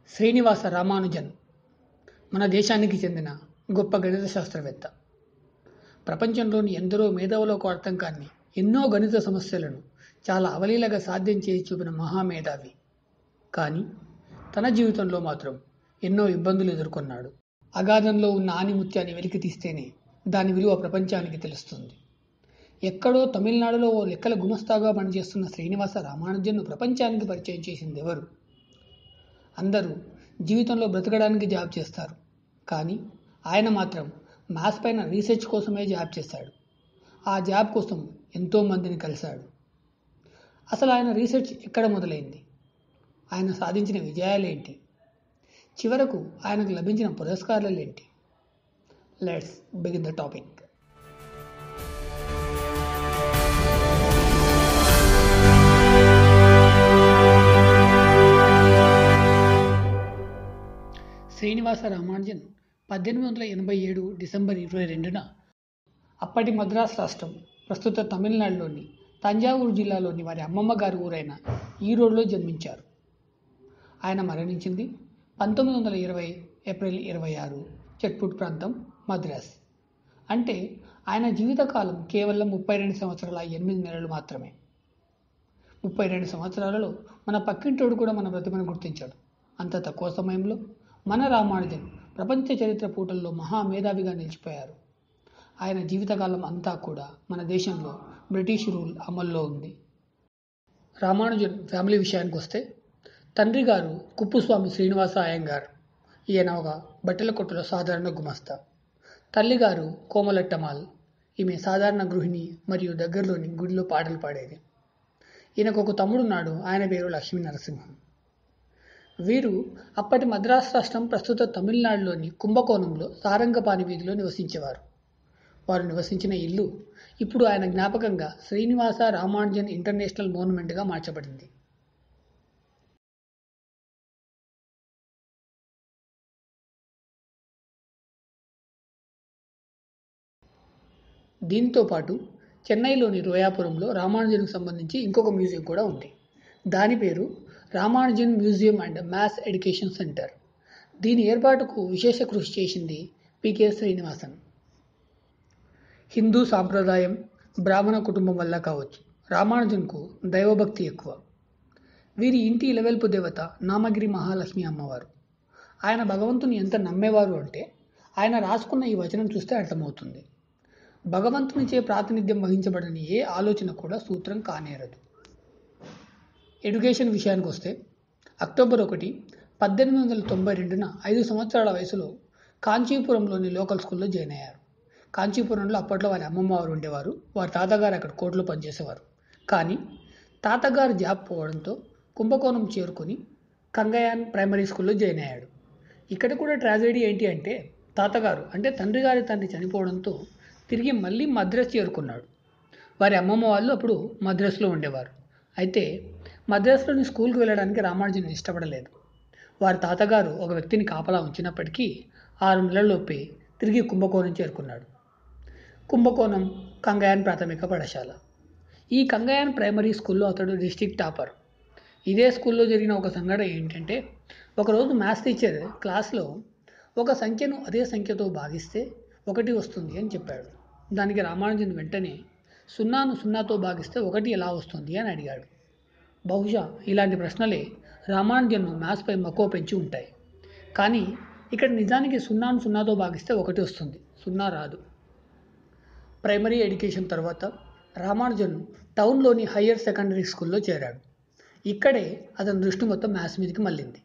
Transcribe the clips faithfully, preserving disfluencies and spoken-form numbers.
శ్రీనివాస రామానుజన్ మన దేశానికి చెందిన గొప్ప గణిత శాస్త్రవేత్త. ప్రపంచంలోని ఎందరో మేధావులకు అర్థం కాని ఎన్నో గణిత సమస్యలను చాలా అవలీలగా సాధ్యం చేసి చూపిన మహామేధావి. కానీ తన జీవితంలో మాత్రం ఎన్నో ఇబ్బందులు ఎదుర్కొన్నాడు. అగాధంలో ఉన్న ఆనిముత్యాన్ని వెలికి తీస్తేనే దాని విలువ ప్రపంచానికి తెలుస్తుంది. ఎక్కడో తమిళనాడులో ఓ లెక్కల గుమస్తాగా పనిచేస్తున్న శ్రీనివాస రామానుజన్ను ప్రపంచానికి పరిచయం చేసింది ఎవరు? అందరూ జీవితంలో బ్రతకడానికి జాబ్ చేస్తారు, కానీ ఆయన మాత్రం మ్యాథ్స్ పైన రీసెర్చ్ కోసమే జాబ్ చేశాడు. ఆ జాబ్ కోసం ఎంతో మందిని కలిశాడు. అసలు ఆయన రీసెర్చ్ ఎక్కడ మొదలైంది? ఆయన సాధించిన విజయాలేంటి? చివరకు ఆయనకు లభించిన పురస్కారాలేంటి? Let's begin the topic. Srinivasa Ramanujan పద్దెనిమిది వందల ఎనభై ఏడు డిసెంబర్ ఇరవై రెండున అప్పటి మద్రాస్ రాష్ట్రం, ప్రస్తుత తమిళనాడులోని తంజావూరు జిల్లాలోని వారి అమ్మమ్మ గారి ఊరైన ఈరోడ్లో జన్మించారు. ఆయన మరణించింది పంతొమ్మిది వందల ఇరవై ఏప్రిల్ ఇరవై ఆరు చెట్పుట్ ప్రాంతం, మద్రాస్. అంటే ఆయన జీవితకాలం కేవలం ముప్పై రెండు సంవత్సరాల ఎనిమిది నెలలు మాత్రమే. ముప్పై రెండు సంవత్సరాలలో మన పక్కింటోడు కూడా మన ప్రతిభను గుర్తించాడు. అంత తక్కువ సమయంలో మన రామానుజన్ ప్రపంచ చరిత్ర పూటల్లో మహామేధావిగా నిలిచిపోయారు. ఆయన జీవితకాలం అంతా కూడా మన దేశంలో బ్రిటిష్ రూల్ అమల్లో ఉంది. రామానుజన్ ఫ్యామిలీ విషయానికి వస్తే, తండ్రి గారు కుప్పుస్వామి శ్రీనివాస అయ్యంగార్. ఈయన ఒక బట్టల కొట్టులో సాధారణ గుమస్తా. తల్లిగారు కోమలట్టమాల్. ఈమె సాధారణ గృహిణి మరియు దగ్గరలోని గుడిలో పాటలు పాడేది. ఈయనకు ఒక తమ్ముడున్నాడు, ఆయన పేరు లక్ష్మీ నరసింహం. వీరు అప్పటి మద్రాస్ రాష్ట్రం, ప్రస్తుత తమిళనాడులోని కుంభకోణంలో సారంగపాణి వీధిలో నివసించేవారు. వారు నివసించిన ఇల్లు ఇప్పుడు ఆయన జ్ఞాపకంగా శ్రీనివాస రామానుజన్ ఇంటర్నేషనల్ మోన్యుమెంట్గా మార్చబడింది. దీంతో పాటు చెన్నైలోని రోయాపురంలో రామానుజన్కు సంబంధించి ఇంకొక మ్యూజియం కూడా ఉంది. దాని పేరు Ramanujan museum and maths education centre. దీని ఏర్పాటుకు విశేష కృషి చేసింది పికే శ్రీనివాసన్. హిందూ సాంప్రదాయం, బ్రాహ్మణ కుటుంబం వల్ల కావచ్చు, రామానుజన్కు దైవభక్తి ఎక్కువ. వీరి ఇంటి ఇలవెల్పు దేవత నామగిరి మహాలక్ష్మి అమ్మవారు. ఆయన భగవంతుని ఎంత నమ్మేవారు అంటే, ఆయన రాసుకున్న ఈ వచనం చూస్తే అర్థమవుతుంది. భగవంతునిచే ప్రాతినిధ్యం వహించబడని ఏ ఆలోచన కూడా సూత్రం కానేరదు. ఎడ్యుకేషన్ విషయానికి వస్తే, అక్టోబర్ ఒకటి పద్దెనిమిది వందల తొంభై రెండున ఐదు సంవత్సరాల వయసులో కాంచీపురంలోని లోకల్ స్కూల్లో జాయిన్ అయ్యారు. కాంచీపురంలో అప్పట్లో వారి అమ్మమ్మ వారు ఉండేవారు. వారి తాతగారు అక్కడ కోర్టులో పనిచేసేవారు. కానీ తాతగారు జాబ్ పోవడంతో కుంభకోణం చేరుకొని కంగయాన్ ప్రైమరీ స్కూల్లో జాయిన్ అయ్యాడు. ఇక్కడ కూడా ట్రాజెడీ ఏంటి అంటే, తాతగారు అంటే తండ్రి గారి తండ్రి చనిపోవడంతో తిరిగి మళ్ళీ మద్రాస్ చేరుకున్నాడు. వారి అమ్మమ్మ వాళ్ళు అప్పుడు మద్రాసులో ఉండేవారు. అయితే మద్రాసులోని స్కూల్కి వెళ్ళడానికి రామానుజన్ ఇష్టపడలేదు. వారి తాతగారు ఒక వ్యక్తిని కాపలా ఉంచినప్పటికీ ఆరు నెలల్లోపే తిరిగి కుంభకోణం చేరుకున్నాడు. కుంభకోణం కంగయాన్ ప్రాథమిక పాఠశాల. ఈ కంగయాన్ ప్రైమరీ స్కూల్లో అతడు డిస్ట్రిక్ట్ టాపర్. ఇదే స్కూల్లో జరిగిన ఒక సంఘటన ఏంటంటే, ఒకరోజు మ్యాథ్స్ టీచర్ క్లాస్లో ఒక సంఖ్యను అదే సంఖ్యతో భాగిస్తే ఒకటి వస్తుంది అని చెప్పాడు. దానికి రామానుజన్ వెంటనే సున్నాను సున్నాతో భాగిస్తే ఒకటి ఎలా వస్తుంది అని అడిగాడు. బహుశా ఇలాంటి ప్రశ్నలే రామానుజన్ను మ్యాథ్స్పై మక్కువ పెంచి ఉంటాయి. కానీ ఇక్కడ నిజానికి సున్నాను సున్నాతో భాగిస్తే ఒకటి వస్తుంది, సున్నా రాదు. ప్రైమరీ ఎడ్యుకేషన్ తర్వాత రామానుజన్ టౌన్లోని హయ్యర్ సెకండరీ స్కూల్లో చేరాడు. ఇక్కడే అతని దృష్టి మొత్తం మ్యాథ్స్ మీదకి మళ్ళింది.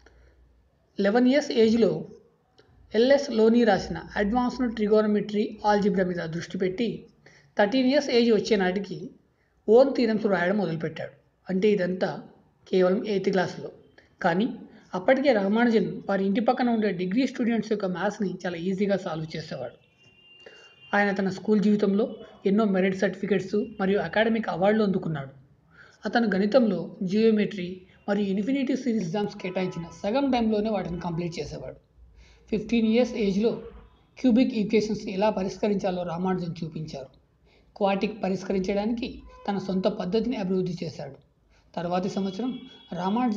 లెవెన్ ఇయర్స్ ఏజ్లో ఎల్ఎస్ లోని రాసిన అడ్వాన్స్డ్ ట్రిగోనమెట్రీ ఆల్జిబ్రా మీద దృష్టి పెట్టి థర్టీన్ ఇయర్స్ ఏజ్ వచ్చే నాటికి ఓన్ థీరమ్స్ రాయడం మొదలుపెట్టాడు. అంటే ఇదంతా కేవలం ఎయిత్ క్లాస్లో. కానీ అప్పటికే రామానుజన్ వారి ఇంటి పక్కన ఉండే డిగ్రీ స్టూడెంట్స్ యొక్క మ్యాథ్స్ని చాలా ఈజీగా సాల్వ్ చేసేవాడు. ఆయన తన స్కూల్ జీవితంలో ఎన్నో మెరిట్ సర్టిఫికెట్స్ మరియు అకాడమిక్ అవార్డులు అందుకున్నాడు. అతను గణితంలో జియోమెట్రీ మరియు ఇన్ఫినిటీ సిరీస్ ఎగ్జామ్స్ కేటాయించిన సగం టైంలోనే వాటిని కంప్లీట్ చేసేవాడు. ఫిఫ్టీన్ ఇయర్స్ ఏజ్లో క్యూబిక్ ఈక్వేషన్స్ని ఎలా పరిష్కరించాలో రామానుజన్ చూపించారు. క్వాటిక్ పరిష్కరించడానికి తన సొంత పద్ధతిని అభివృద్ధి చేశాడు. తర్వాతి సంవత్సరం రామానుజన్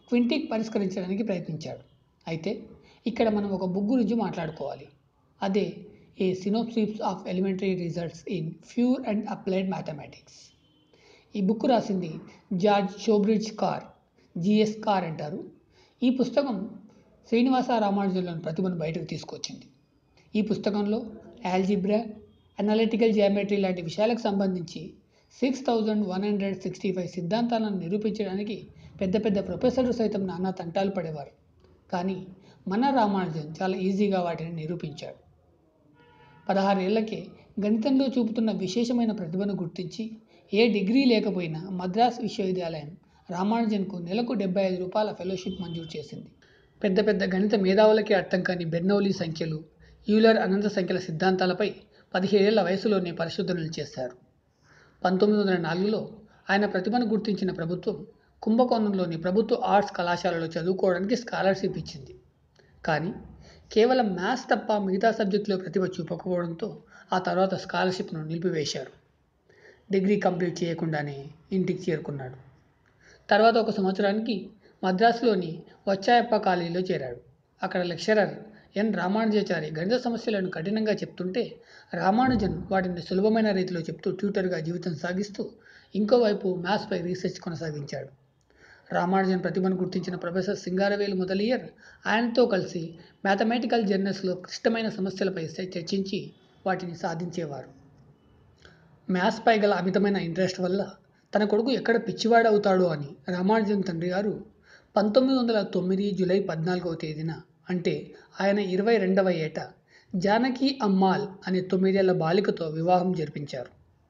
క్వింటిక్ పరిష్కరించడానికి ప్రయత్నించాడు. అయితే ఇక్కడ మనం ఒక బుక్ గురించి మాట్లాడుకోవాలి. అదే a synopsis of elementary results in pure and applied mathematics. ఈ బుక్ రాసింది George Shoobridge Carr, GS Carr అంటారు. ఈ పుస్తకం శ్రీనివాస రామానుజన్లోని ప్రతిభను బయటకు తీసుకొచ్చింది. ఈ పుస్తకంలో ఆల్జిబ్రా, అనలిటికల్ జియోమెట్రీ లాంటి విషయాలకు సంబంధించి six thousand one hundred sixty five సిద్ధాంతాలను నిరూపించడానికి పెద్ద పెద్ద ప్రొఫెసర్లు సైతం నానా తంటాలు పడేవారు. కానీ మన రామానుజన్ చాలా ఈజీగా వాటిని నిరూపించాడు. పదహారేళ్లకే గణితంలో చూపుతున్న విశేషమైన ప్రతిభను గుర్తించి ఏ డిగ్రీ లేకపోయినా మద్రాస్ విశ్వవిద్యాలయం రామానుజన్కు నెలకు డెబ్బై ఐదు రూపాయల ఫెలోషిప్ మంజూరు చేసింది. పెద్ద పెద్ద గణిత మేధావులకే అర్థం కాని బెర్నౌలీ సంఖ్యలు, యూలర్ అనంత సంఖ్యల సిద్ధాంతాలపై పదిహేడేళ్ల వయసులోనే పరిశోధనలు చేశారు. పంతొమ్మిది వందల నాలుగులో ఆయన ప్రతిభను గుర్తించిన ప్రభుత్వం కుంభకోణంలోని ప్రభుత్వ ఆర్ట్స్ కళాశాలలో చదువుకోవడానికి స్కాలర్షిప్ ఇచ్చింది. కానీ కేవలం మ్యాథ్స్ తప్ప మిగతా సబ్జెక్టులో ప్రతిభ చూపకపోవడంతో ఆ తర్వాత స్కాలర్షిప్ను నిలిపివేశారు. డిగ్రీ కంప్లీట్ చేయకుండానే ఇంటికి చేరుకున్నాడు. తర్వాత ఒక సంవత్సరానికి మద్రాసులోని వచ్చాయప్ప కాలేజీలో చేరాడు. అక్కడ లెక్చరర్ ఎన్ రామానుజాచారి గణిత సమస్యలను కఠినంగా చెప్తుంటే రామానుజన్ వాటిని సులభమైన రీతిలో చెప్తూ ట్యూటర్గా జీవితం సాగిస్తూ ఇంకోవైపు మ్యాథ్స్పై రీసెర్చ్ కొనసాగించాడు. రామానుజన్ ప్రతిభను గుర్తించిన ప్రొఫెసర్ సింగారవేలు మొదలియర్ ఆయనతో కలిసి మ్యాథమెటికల్ జర్నల్స్లో క్లిష్టమైన సమస్యలపై చర్చించి వాటిని సాధించేవారు. మ్యాథ్స్పై గల అమితమైన ఇంట్రెస్ట్ వల్ల తన కొడుకు ఎక్కడ పిచ్చివాడవుతాడో అని రామానుజన్ తండ్రి గారు పంతొమ్మిది వందల తొమ్మిది జూలై పద్నాలుగవ తేదీన, అంటే ఆయన ఇరవై రెండవ ఏట జానకి అమ్మాల్ అనే తొమ్మిదేళ్ల బాలికతో వివాహం జరిపించారు.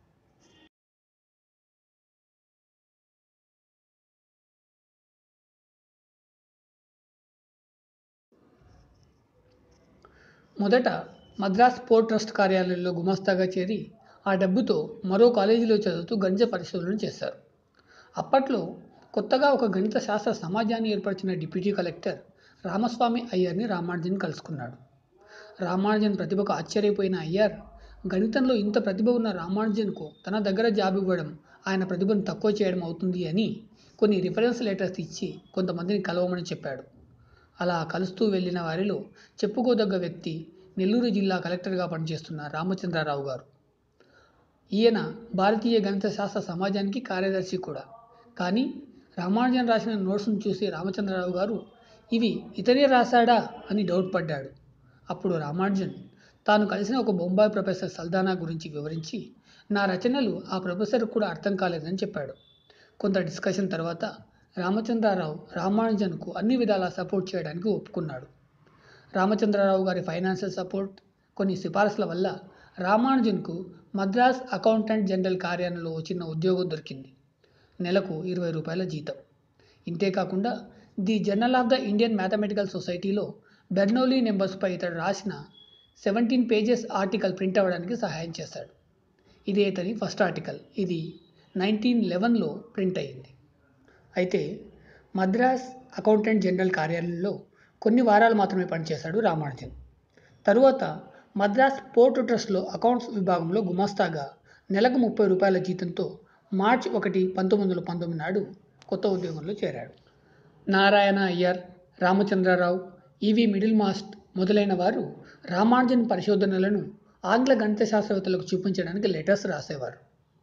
మొదట మద్రాస్ పోర్ట్ ట్రస్ట్ కార్యాలయంలో గుమస్తాగా చేరి ఆ డబ్బుతో మరో కాలేజీలో చదువుతూ గణిత పరిశోధనలు చేశారు. అప్పట్లో కొత్తగా ఒక గణిత శాస్త్ర సమాజాన్ని ఏర్పరిచిన డిప్యూటీ కలెక్టర్ రామస్వామి అయ్యర్ని రామానుజన్ కలుసుకున్నాడు. రామానుజన్ ప్రతిభకు ఆశ్చర్యపోయిన అయ్యర్ గణితంలో ఇంత ప్రతిభ ఉన్న రామానుజన్కు తన దగ్గర జాబ్ ఇవ్వడం ఆయన ప్రతిభను తక్కువ చేయడం అవుతుంది అని కొన్ని రిఫరెన్స్ లెటర్స్ ఇచ్చి కొంతమందిని కలవమని చెప్పాడు. అలా కలుస్తూ వెళ్ళిన వారిలో చెప్పుకోదగ్గ వ్యక్తి నెల్లూరు జిల్లా కలెక్టర్గా పనిచేస్తున్న రామచంద్రరావు గారు. ఈయన భారతీయ గణిత శాస్త్ర సమాజానికి కార్యదర్శి కూడా. కానీ రామానుజన్ రాసిన నోట్స్ను చూసి రామచంద్రరావు గారు ఇవి ఇతనే రాశాడా అని డౌట్ పడ్డాడు. అప్పుడు రామానుజన్ తాను కలిసిన ఒక బొంబాయి ప్రొఫెసర్ సల్దానా గురించి వివరించి నా రచనలు ఆ ప్రొఫెసర్కు కూడా అర్థం కాలేదని చెప్పాడు. కొంత డిస్కషన్ తర్వాత రామచంద్రరావు రామానుజన్కు అన్ని విధాలా సపోర్ట్ చేయడానికి ఒప్పుకున్నాడు. రామచంద్రరావు గారి ఫైనాన్షియల్ సపోర్ట్, కొన్ని సిఫారసుల వల్ల రామానుజన్కు మద్రాస్ అకౌంటెంట్ జనరల్ కార్యాలయంలో చిన్న ఉద్యోగం దొరికింది. నెలకు ఇరవై రూపాయల జీతం. ఇంతేకాకుండా the journal of the Indian mathematical సొసైటీలో బెర్నౌలీ నెంబర్స్పై ఇతడు రాసిన సెవెంటీన్ పేజెస్ ఆర్టికల్ ప్రింట్ అవ్వడానికి సహాయం చేశాడు. ఇదే ఇతని ఫస్ట్ ఆర్టికల్. ఇది నైన్టీన్ లెవెన్లో ప్రింట్ అయ్యింది. అయితే మద్రాస్ అకౌంటెంట్ జనరల్ కార్యాలయంలో కొన్ని వారాలు మాత్రమే పనిచేశాడు రామానుజన్. తరువాత మద్రాస్ పోర్ట్ ట్రస్ట్లో అకౌంట్స్ విభాగంలో గుమాస్తాగా నెలకు ముప్పై రూపాయల జీతంతో మార్చి ఒకటి పంతొమ్మిది వందల పంతొమ్మిది నాడు కొత్త ఉద్యోగంలో చేరాడు. Narayana Iyer, Ramachandra Rao, EV Middlemast మొదలైన వారు రామానుజన్ పరిశోధనలను ఆంగ్ల గణిత శాస్త్రవేత్తలకు చూపించడానికి లెటర్స్ రాసేవారు.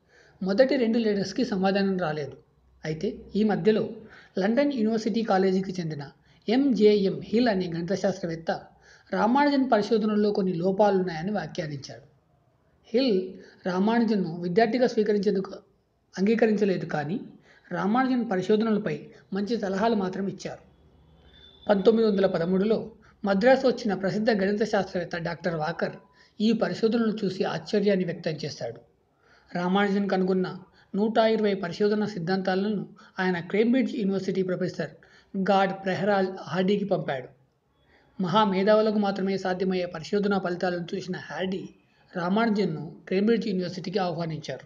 మొదటి రెండు లెటర్స్కి సమాధానం రాలేదు. అయితే ఈ మధ్యలో లండన్ యూనివర్సిటీ కాలేజీకి చెందిన ఎంజేఎం హిల్ అనే గణిత శాస్త్రవేత్త రామానుజన్ పరిశోధనల్లో కొన్ని లోపాలున్నాయని వ్యాఖ్యానించాడు. హిల్ రామానుజన్ను విద్యార్థిగా స్వీకరించేందుకు అంగీకరించలేదు, కానీ రామానుజన్ పరిశోధనలపై మంచి సలహాలు మాత్రం ఇచ్చారు. పంతొమ్మిది వందల పదమూడులో మద్రాసు వచ్చిన ప్రసిద్ధ గణిత శాస్త్రవేత్త డాక్టర్ వాకర్ ఈ పరిశోధనలు చూసి ఆశ్చర్యాన్ని వ్యక్తం చేశాడు. రామానుజన్ కనుగొన్న నూట ఇరవై పరిశోధన సిద్ధాంతాలను ఆయన కేంబ్రిడ్జ్ యూనివర్సిటీ ప్రొఫెసర్ గాడ్ ప్రెహరాల్ హార్డీకి పంపాడు. మహామేధావులకు మాత్రమే సాధ్యమయ్యే పరిశోధనా ఫలితాలను చూసిన హార్డీ రామానుజన్ను కేంబ్రిడ్జ్ యూనివర్సిటీకి ఆహ్వానించారు.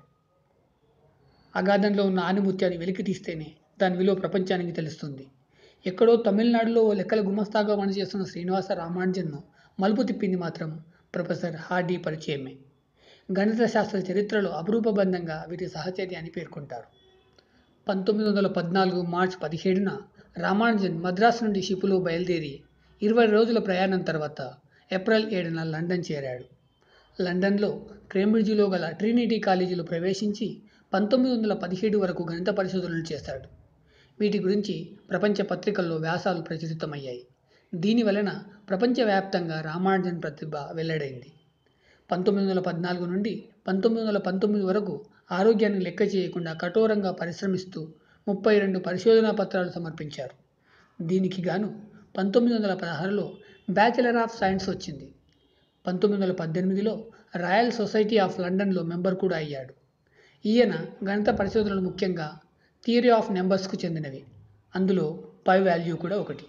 అగాధంలో ఉన్న ఆణిముత్యాన్ని వెలికి తీస్తేనే దాని విలువ ప్రపంచానికి తెలుస్తుంది. ఎక్కడో తమిళనాడులో ఓ లెక్కల గుమస్తాగా పనిచేస్తున్న శ్రీనివాస రామానుజన్ను మలుపు తిప్పింది మాత్రం ప్రొఫెసర్ హార్డీ పరిచయమే. గణిత శాస్త్ర చరిత్రలో అపురూపబంధంగా వీరి సహచర్యాన్ని పేర్కొంటారు. పంతొమ్మిది వందల పద్నాలుగు మార్చి పదిహేడున రామానుజన్ మద్రాసు నుండి షిప్లో బయలుదేరి ఇరవై రోజుల ప్రయాణం తర్వాత ఏప్రిల్ ఏడున లండన్ చేరాడు. లండన్లో కేంబ్రిడ్జిలో గల ట్రినిటీ కాలేజీలో ప్రవేశించి పంతొమ్మిది వందల పదిహేడు వరకు గణిత పరిశోధనలు చేశాడు. వీటి గురించి ప్రపంచ పత్రికల్లో వ్యాసాలు ప్రచురితమయ్యాయి. దీని వలన ప్రపంచవ్యాప్తంగా రామానుజన్ ప్రతిభ వెల్లడైంది. పంతొమ్మిది వందల పద్నాలుగు నుండి పంతొమ్మిది వందల పంతొమ్మిది వరకు ఆరోగ్యాన్ని లెక్క చేయకుండా కఠోరంగా పరిశ్రమిస్తూ ముప్పై రెండు పరిశోధనా పత్రాలు సమర్పించారు. దీనికి గాను పంతొమ్మిది వందల పదహారులో బ్యాచిలర్ ఆఫ్ సైన్స్ వచ్చింది. పంతొమ్మిది వందల పద్దెనిమిదిలో రాయల్ సొసైటీ ఆఫ్ లండన్లో మెంబర్ కూడా అయ్యాడు. ఈయన గణిత పరిశోధనలు ముఖ్యంగా థియరీ ఆఫ్ నెంబర్స్కు చెందినవి. అందులో పై వాల్యూ కూడా ఒకటి.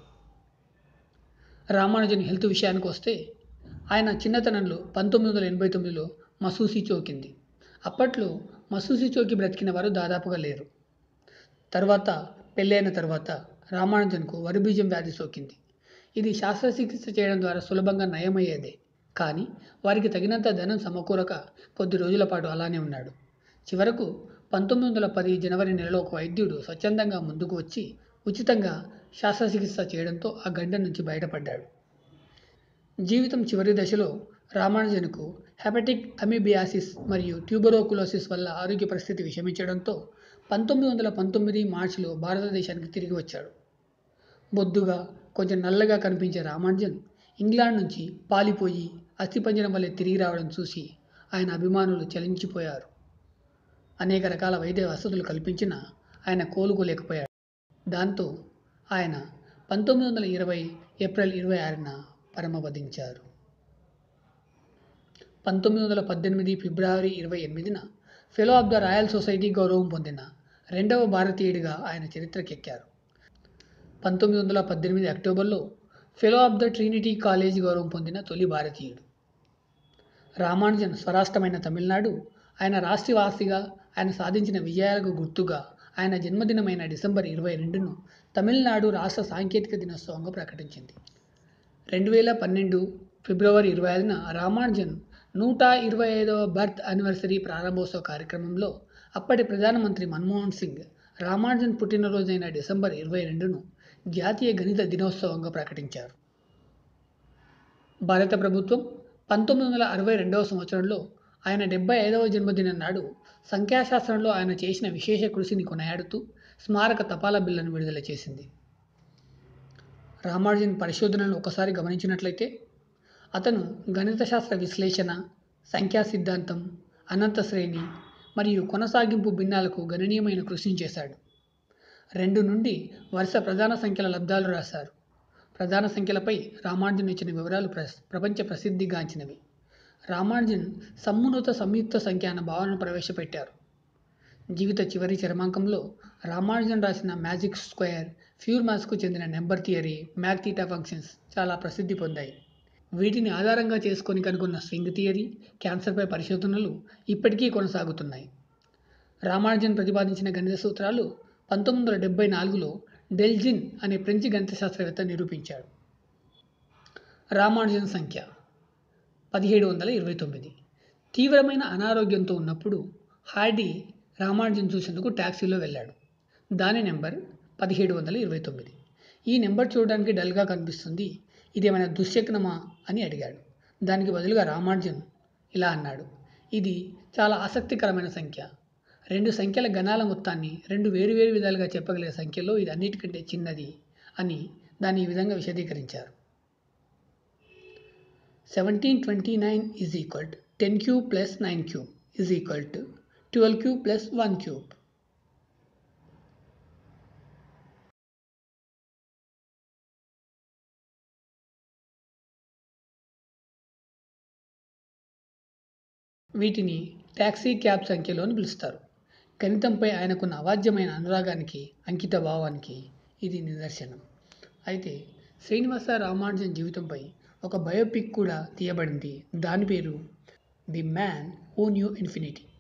రామానుజన్ హెల్త్ విషయానికి వస్తే ఆయన చిన్నతనంలో పంతొమ్మిది వందల ఎనభై తొమ్మిదిలో మసూసి చోకింది. అప్పట్లో మసూసి చోకి బ్రతికిన వారు దాదాపుగా లేరు. తర్వాత పెళ్ళైన తర్వాత రామానుజన్కు వరిబీజం వ్యాధి సోకింది. ఇది శస్త్రచికిత్స చేయడం ద్వారా సులభంగా నయమయ్యేదే. కానీ వారికి తగినంత ధనం సమకూరక కొద్ది రోజుల పాటు అలానే ఉన్నాడు. చివరకు పంతొమ్మిది వందల పది జనవరి నెలలో ఒక వైద్యుడు స్వచ్ఛందంగా ముందుకు వచ్చి ఉచితంగా శస్త్రచికిత్స చేయడంతో ఆ గండం నుంచి బయటపడ్డాడు. జీవితం చివరి దశలో రామానుజన్కు హెపటిక్ అమీబియాసిస్ మరియు ట్యూబెరోకులోసిస్ వల్ల ఆరోగ్య పరిస్థితి విషమించడంతో పంతొమ్మిది వందల పంతొమ్మిది మార్చిలో భారతదేశానికి తిరిగి వచ్చాడు. బొద్దుగా కొంచెం నల్లగా కనిపించే రామానుజన్ ఇంగ్లాండ్ నుంచి పాలిపోయి అస్థిపంజరం వల్లే తిరిగి రావడం చూసి ఆయన అభిమానులు చలించిపోయారు. అనేక రకాల వైద్య వసతులు కల్పించినా ఆయన కోలుకోలేకపోయాడు. దాంతో ఆయన పంతొమ్మిది వందల ఇరవై ఏప్రిల్ ఇరవై ఆరున పరమపదించారు. పంతొమ్మిది వందల పద్దెనిమిది ఫిబ్రవరి ఇరవై ఎనిమిదిన fellow of the royal society గౌరవం పొందిన రెండవ భారతీయుడిగా ఆయన చరిత్రకెక్కారు. పంతొమ్మిది వందల పద్దెనిమిది అక్టోబర్లో fellow of the Trinity college గౌరవం పొందిన తొలి భారతీయుడు. రామానుజన్ స్వరాష్ట్రమైన తమిళనాడు ఆయన రాష్ట్రవాసిగా ఆయన సాధించిన విజయాలకు గుర్తుగా ఆయన జన్మదినమైన డిసెంబర్ ఇరవై రెండును తమిళనాడు రాష్ట్ర సాంకేతిక దినోత్సవంగా ప్రకటించింది. రెండు వేల పన్నెండు ఫిబ్రవరి ఇరవై ఐదున రామానుజన్ నూట ఇరవై ఐదవ బర్త్ యానివర్సరీ ప్రారంభోత్సవ కార్యక్రమంలో అప్పటి ప్రధానమంత్రి మన్మోహన్ సింగ్ రామానుజన్ పుట్టినరోజైన డిసెంబర్ ఇరవై రెండును జాతీయ గణిత దినోత్సవంగా ప్రకటించారు. భారత ప్రభుత్వం పంతొమ్మిది వందల అరవై రెండవ సంవత్సరంలో ఆయన డెబ్బై ఐదవ జన్మదినం నాడు సంఖ్యాశాస్త్రంలో ఆయన చేసిన విశేష కృషిని కొనియాడుతూ స్మారక తపాలా బిల్లును విడుదల చేసింది. రామానుజన్ పరిశోధనలను ఒకసారి గమనించినట్లయితే అతను గణిత శాస్త్ర విశ్లేషణ, సంఖ్యా సిద్ధాంతం, అనంత శ్రేణి మరియు కొనసాగింపు భిన్నాలకు గణనీయమైన కృషిని చేశాడు. రెండు నుండి వరుస ప్రధాన సంఖ్యల లబ్ధాలు రాశారు. ప్రధాన సంఖ్యలపై రామానుజన్ ఇచ్చిన వివరాలు ప్ర ప్రపంచ ప్రసిద్ధిగాంచినవి. రామానుజన్ సమ్మున్నత సంయుక్త సంఖ్య అన్న భావనను ప్రవేశపెట్టారు. జీవిత చివరి చరమాంకంలో రామానుజన్ రాసిన మ్యాజిక్ స్క్వేర్, ప్యూర్ మ్యాథ్స్కు చెందిన number theory, mock theta functions చాలా ప్రసిద్ధి పొందాయి. వీటిని ఆధారంగా చేసుకొని కనుగొన్న స్ట్రింగ్ థియరీ, క్యాన్సర్పై పరిశోధనలు ఇప్పటికీ కొనసాగుతున్నాయి. రామానుజన్ ప్రతిపాదించిన గణిత సూత్రాలు పంతొమ్మిది వందల డెబ్బై నాలుగులో డెల్జిన్ అనే ఫ్రెంచి గణిత శాస్త్రవేత్త నిరూపించాడు. రామానుజన్ సంఖ్య పదిహేడు వందల ఇరవై తొమ్మిది. తీవ్రమైన అనారోగ్యంతో ఉన్నప్పుడు హార్డీ రామానుజన్ చూసేందుకు ట్యాక్సీలో వెళ్ళాడు. దాని నెంబర్ పదిహేడు వందల ఇరవై తొమ్మిది. ఈ నెంబర్ చూడడానికి డల్గా కనిపిస్తుంది, ఇదేమైనా దుశ్శకునమా అని అడిగాడు. దానికి బదులుగా రామానుజన్ ఇలా అన్నాడు, ఇది చాలా ఆసక్తికరమైన సంఖ్య. రెండు సంఖ్యల గణాల మొత్తాన్ని రెండు వేరువేరు విధాలుగా చెప్పగలిగే సంఖ్యలో ఇది అన్నిటికంటే చిన్నది అని దాన్ని ఈ విధంగా విశదీకరించారు. Seventeen twenty nine is equal to ten cube plus nine cube is equal to twelve cube plus one cube. వీటిని ట్యాక్సీ క్యాబ్ సంఖ్యలో అని పిలుస్తారు. గణితంపై ఆయనకున్న అవాజ్యమైన అనురాగానికి, అంకిత భావానికి ఇది నిదర్శనం. అయితే శ్రీనివాస రామానుజన్ జీవితంపై ఒక బయోపిక్ కూడా తీయబడింది. దాని పేరు the man who knew infinity.